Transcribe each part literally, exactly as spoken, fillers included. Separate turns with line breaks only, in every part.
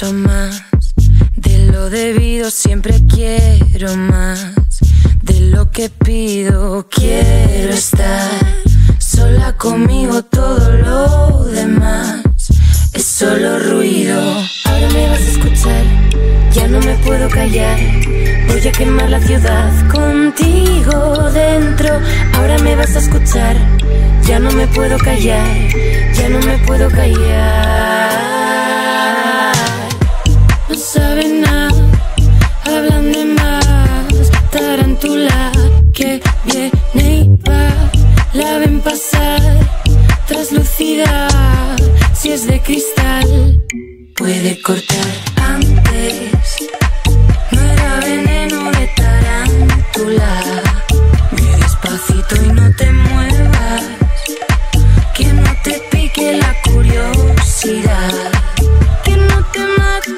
quiero más de lo debido, siempre quiero más de lo que pido. Quiero estar sola conmigo, todo lo demás es solo ruido. Ahora me vas a escuchar, ya no me puedo callar. Voy a quemar la ciudad contigo dentro. Ahora me vas a escuchar, ya no me puedo callar, ya no me puedo callar. No saben nada, hablan de más. Tarántula que viene y va, la ven pasar, traslúcida. Si es de cristal, puede cortar antes. No era veneno de tarántula. Ve despacito y no te muevas, que no te pique la curiosidad, que no te mate.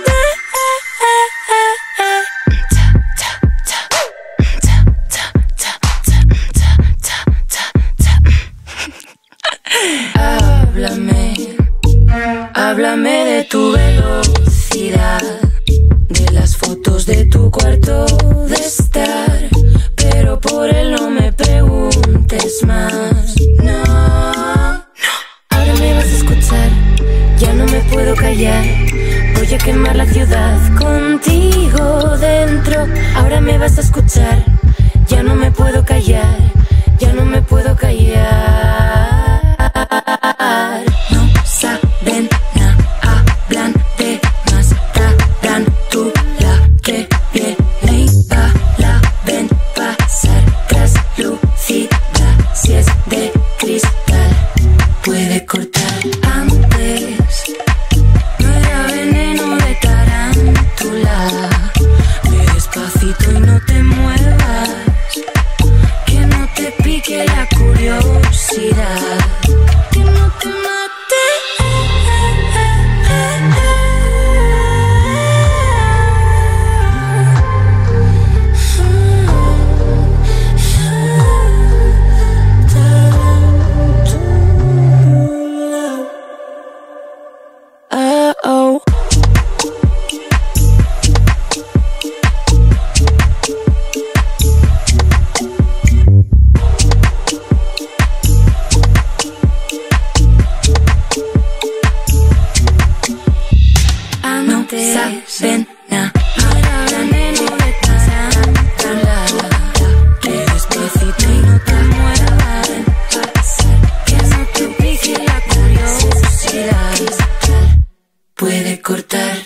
Háblame, háblame de tu velocidad, de las fotos de tu cuarto de estar, pero por él no me preguntes más. No, no. Ahora me vas a escuchar, ya no me puedo callar. Voy a quemar la ciudad contigo dentro. Ahora me vas a escuchar, ya no me puedo callar, ya no me puedo callar. No saben nada, hablan de más. Tarántula que viene y va, la ven pasar, traslúcida. Si es de cristal, puede cortar antes. No era veneno de tarántula. Ve despacito y no te muevas, que no te pique la curiosidad, que no te mate. Oh, oh. Antes saben nada, ahora veneno de tarántula. Que despacito y no te muevas, que no te pique la curiosidad, puede cortar